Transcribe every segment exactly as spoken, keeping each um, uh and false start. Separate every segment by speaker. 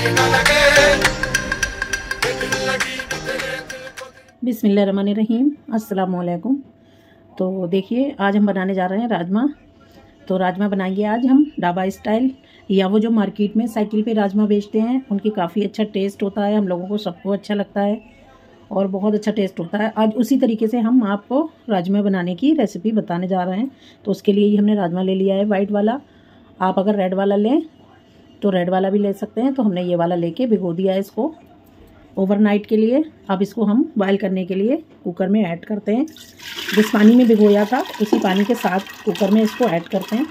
Speaker 1: बिस्मिल्लाहिर्रहमानिर्रहीम, अस्सलाम वालेकुम। तो देखिए आज हम बनाने जा रहे हैं राजमा। तो राजमा बनाएंगे आज हम ढाबा स्टाइल, या वो जो मार्केट में साइकिल पे राजमा बेचते हैं उनकी काफ़ी अच्छा टेस्ट होता है, हम लोगों को सबको अच्छा लगता है और बहुत अच्छा टेस्ट होता है। आज उसी तरीके से हम आपको राजमा बनाने की रेसिपी बताने जा रहे हैं। तो उसके लिए ही हमने राजमा ले लिया है वाइट वाला। आप अगर रेड वाला लें तो रेड वाला भी ले सकते हैं। तो हमने ये वाला लेके भिगो दिया है इसको ओवरनाइट के लिए। अब इसको हम बॉयल करने के लिए कुकर में ऐड करते हैं। जिस पानी में भिगोया था उसी पानी के साथ कुकर में इसको ऐड करते हैं।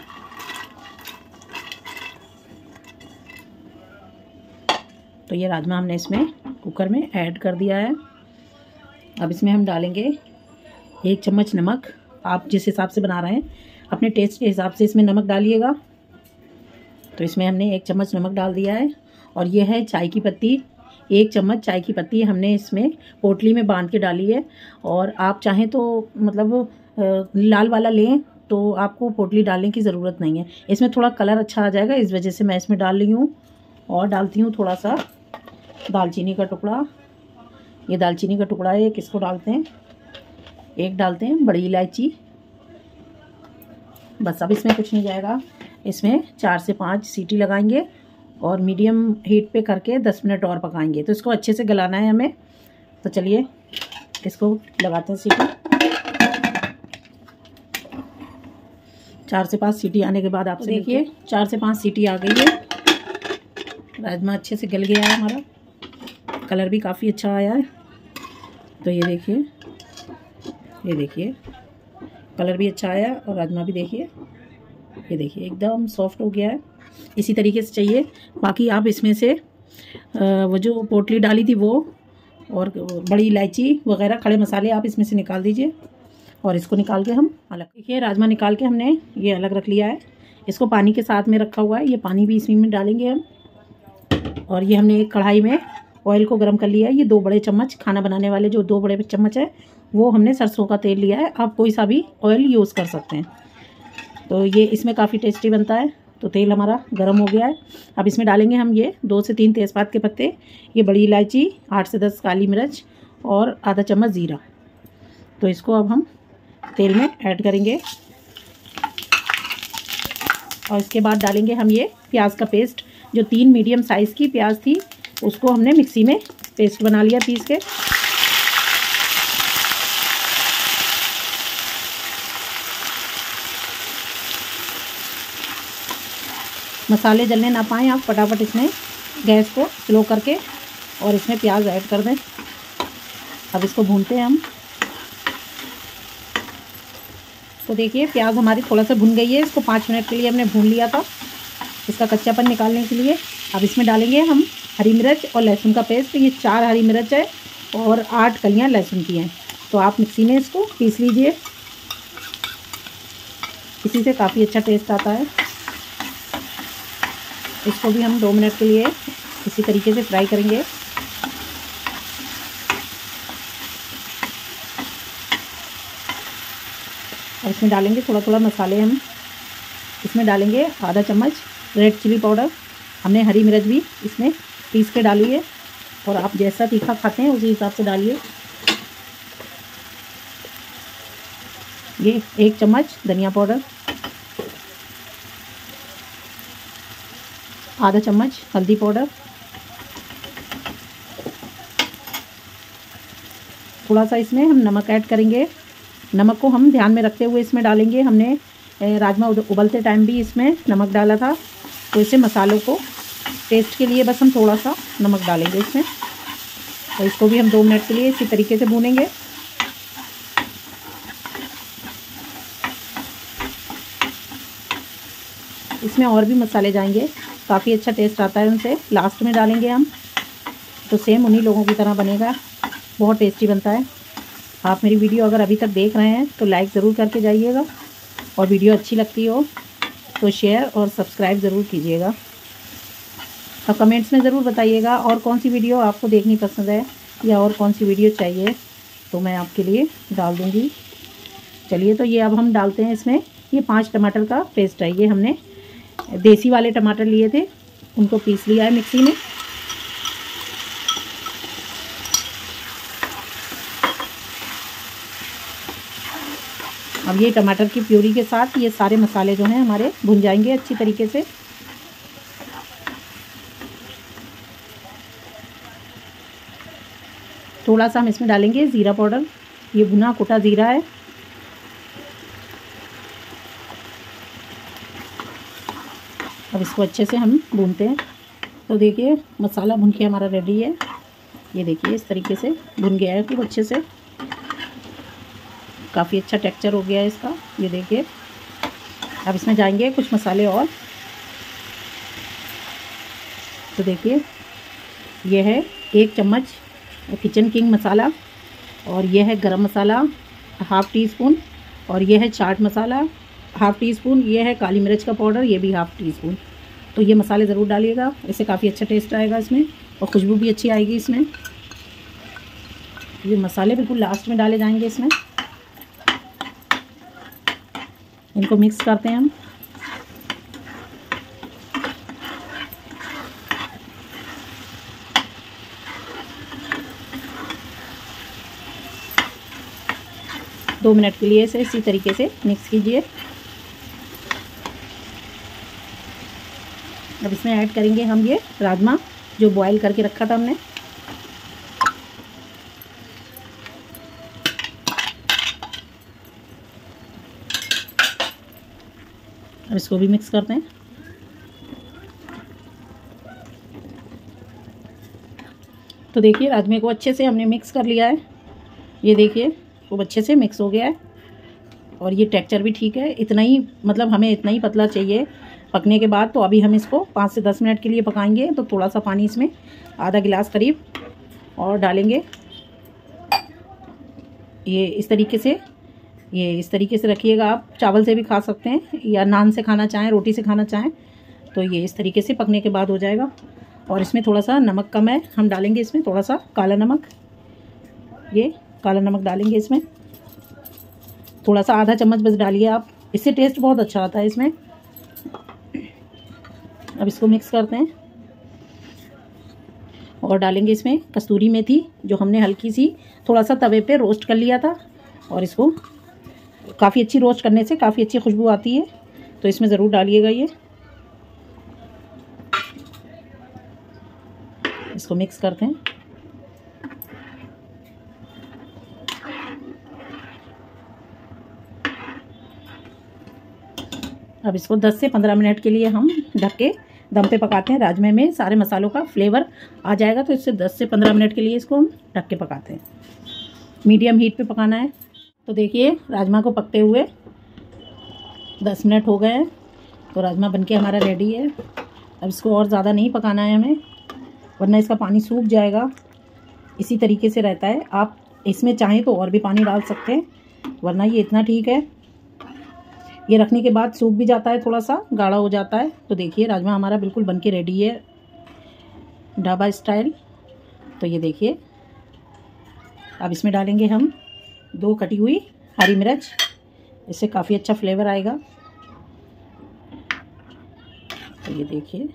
Speaker 1: तो ये राजमा हमने इसमें कुकर में ऐड कर दिया है। अब इसमें हम डालेंगे एक चम्मच नमक। आप जिस हिसाब से बना रहे हैं अपने टेस्ट के हिसाब से इसमें नमक डालिएगा। तो इसमें हमने एक चम्मच नमक डाल दिया है। और ये है चाय की पत्ती, एक चम्मच चाय की पत्ती हमने इसमें पोटली में बांध के डाली है। और आप चाहें तो मतलब लाल वाला लें तो आपको पोटली डालने की ज़रूरत नहीं है। इसमें थोड़ा कलर अच्छा आ जाएगा, इस वजह से मैं इसमें डाल रही हूँ। और डालती हूँ थोड़ा सा दालचीनी का टुकड़ा। ये दालचीनी का टुकड़ा है, एक इसको डालते हैं। एक डालते हैं बड़ी इलायची। बस अब इसमें कुछ नहीं जाएगा। इसमें चार से पाँच सीटी लगाएंगे और मीडियम हीट पे करके दस मिनट और पकाएंगे। तो इसको अच्छे से गलाना है हमें। तो चलिए इसको लगाते हैं सीटी। चार से पाँच सीटी आने के बाद आप तो देखिए चार से पाँच सीटी आ गई है। राजमा अच्छे से गल गया है, हमारा कलर भी काफ़ी अच्छा आया है। तो ये देखिए, ये देखिए कलर भी अच्छा आया और राजमा भी देखिए, ये देखिए एकदम सॉफ्ट हो गया है। इसी तरीके से चाहिए। बाकी आप इसमें से वो जो पोटली डाली थी वो और बड़ी इलायची वगैरह खड़े मसाले आप इसमें से निकाल दीजिए। और इसको निकाल के हम अलग, देखिए राजमा निकाल के हमने ये अलग रख लिया है। इसको पानी के साथ में रखा हुआ है, ये पानी भी इसमें में डालेंगे हम। और ये हमने एक कढ़ाई में ऑयल को गर्म कर लिया है। ये दो बड़े चम्मच खाना बनाने वाले जो दो बड़े चम्मच है वो हमने सरसों का तेल लिया है। आप कोई सा भी ऑयल यूज़ कर सकते हैं। तो ये इसमें काफ़ी टेस्टी बनता है। तो तेल हमारा गर्म हो गया है। अब इसमें डालेंगे हम ये दो से तीन तेज़पात के पत्ते, ये बड़ी इलायची, आठ से दस काली मिर्च और आधा चम्मच ज़ीरा। तो इसको अब हम तेल में ऐड करेंगे। और इसके बाद डालेंगे हम ये प्याज का पेस्ट। जो तीन मीडियम साइज़ की प्याज थी उसको हमने मिक्सी में पेस्ट बना लिया पीस के। मसाले जलने ना पाएँ आप फटाफट इसमें गैस को स्लो करके और इसमें प्याज ऐड कर दें। अब इसको भूनते हैं हम। तो देखिए प्याज हमारी थोड़ा सा भुन गई है। इसको पाँच मिनट के लिए हमने भून लिया था इसका कच्चापन निकालने के लिए। अब इसमें डालेंगे हम हरी मिर्च और लहसुन का पेस्ट। ये चार हरी मिर्च है और आठ कलियां लहसुन की हैं। तो आप मिक्सी में इसको पीस लीजिए, इसी से काफ़ी अच्छा टेस्ट आता है। इसको भी हम दो मिनट के लिए इसी तरीके से फ्राई करेंगे। और इसमें डालेंगे थोड़ा थोड़ा मसाले हम। इसमें डालेंगे आधा चम्मच रेड चिली पाउडर। हमने हरी मिर्च भी इसमें पीस के डाली है और आप जैसा तीखा खाते हैं उसी हिसाब से डालिए। ये एक चम्मच धनिया पाउडर, आधा चम्मच हल्दी पाउडर, थोड़ा सा इसमें हम नमक ऐड करेंगे। नमक को हम ध्यान में रखते हुए इसमें डालेंगे। हमने राजमा उबलते टाइम भी इसमें नमक डाला था। तो इसे मसालों को टेस्ट के लिए बस हम थोड़ा सा नमक डालेंगे इसमें। तो इसको भी हम दो मिनट के लिए इसी तरीके से भूनेंगे। इसमें और भी मसाले जाएंगे, काफ़ी अच्छा टेस्ट आता है उनसे, लास्ट में डालेंगे हम। तो सेम उन्हीं लोगों की तरह बनेगा, बहुत टेस्टी बनता है। आप मेरी वीडियो अगर अभी तक देख रहे हैं तो लाइक ज़रूर करके जाइएगा और वीडियो अच्छी लगती हो तो शेयर और सब्सक्राइब ज़रूर कीजिएगा। और कमेंट्स में ज़रूर बताइएगा और कौन सी वीडियो आपको देखनी पसंद है या और कौन सी वीडियो चाहिए तो मैं आपके लिए डाल दूँगी। चलिए तो ये अब हम डालते हैं इसमें। ये पाँच टमाटर का पेस्ट है। ये हमने देसी वाले टमाटर लिए थे, उनको पीस लिया है मिक्सी में। अब ये टमाटर की प्यूरी के साथ ये सारे मसाले जो हैं हमारे भुन जाएंगे अच्छी तरीके से। थोड़ा सा हम इसमें डालेंगे ज़ीरा पाउडर, ये भुना कुटा ज़ीरा है। अब इसको अच्छे से हम भूनते हैं। तो देखिए मसाला भुन के हमारा रेडी है। ये देखिए इस तरीके से भुन गया है खूब अच्छे से, काफ़ी अच्छा टेक्सचर हो गया है इसका। ये देखिए अब इसमें जाएंगे कुछ मसाले और। तो देखिए ये है एक चम्मच किचन किंग मसाला, और ये है गरम मसाला हाफ़ टी स्पून, और ये है chaat masala half teaspoon, ये है काली मिर्च का पाउडर, ये भी हाफ़ टी स्पून। तो ये मसाले ज़रूर डालिएगा, इससे काफ़ी अच्छा टेस्ट आएगा इसमें और खुशबू भी अच्छी आएगी इसमें। ये मसाले बिल्कुल लास्ट में डाले जाएंगे इसमें। इनको मिक्स करते हैं हम। दो मिनट के लिए इसे इसी तरीके से मिक्स कीजिए। अब इसमें ऐड करेंगे हम ये राजमा जो बॉईल करके रखा था हमने। अब इसको भी मिक्स करते हैं। तो देखिए राजमे को अच्छे से हमने मिक्स कर लिया है। ये देखिए खूब अच्छे से मिक्स हो गया है और ये टेक्सचर भी ठीक है। इतना ही मतलब हमें इतना ही पतला चाहिए पकने के बाद। तो अभी हम इसको पाँच से दस मिनट के लिए पकाएंगे। तो थोड़ा सा पानी इसमें आधा गिलास करीब और डालेंगे। ये इस तरीके से ये इस तरीके से रखिएगा। आप चावल से भी खा सकते हैं या नान से खाना चाहें, रोटी से खाना चाहें। तो ये इस तरीके से पकने के बाद हो जाएगा। और इसमें थोड़ा सा नमक कम है, हम डालेंगे इसमें थोड़ा सा काला नमक। ये काला नमक डालेंगे इसमें थोड़ा सा, आधा चम्मच बस डालिए आप, इससे टेस्ट बहुत अच्छा आता है इसमें। अब इसको मिक्स करते हैं और डालेंगे इसमें कस्तूरी मेथी जो हमने हल्की सी थोड़ा सा तवे पे रोस्ट कर लिया था। और इसको काफ़ी अच्छी रोस्ट करने से काफ़ी अच्छी खुशबू आती है, तो इसमें ज़रूर डालिएगा ये। इसको मिक्स करते हैं। अब इसको दस से पंद्रह मिनट के लिए हम ढक के दम पे पकाते हैं। राजमे में सारे मसालों का फ्लेवर आ जाएगा, तो इससे दस से पंद्रह मिनट के लिए इसको हम ढक के पकाते हैं। मीडियम हीट पे पकाना है। तो देखिए राजमा को पकते हुए दस मिनट हो गए हैं। तो राजमा बनके हमारा रेडी है। अब इसको और ज़्यादा नहीं पकाना है हमें, वरना इसका पानी सूख जाएगा। इसी तरीके से रहता है। आप इसमें चाहें तो और भी पानी डाल सकते हैं, वरना ये इतना ठीक है। ये रखने के बाद सूख भी जाता है, थोड़ा सा गाढ़ा हो जाता है। तो देखिए राजमा हमारा बिल्कुल बनके रेडी है ढाबा स्टाइल। तो ये देखिए अब इसमें डालेंगे हम दो कटी हुई हरी मिर्च, इससे काफ़ी अच्छा फ्लेवर आएगा। तो ये देखिए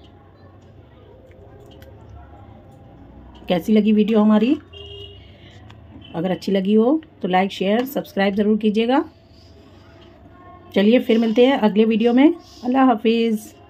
Speaker 1: कैसी लगी वीडियो हमारी। अगर अच्छी लगी हो तो लाइक शेयर सब्सक्राइब ज़रूर कीजिएगा। चलिए फिर मिलते हैं अगले वीडियो में। अल्लाह हाफिज़।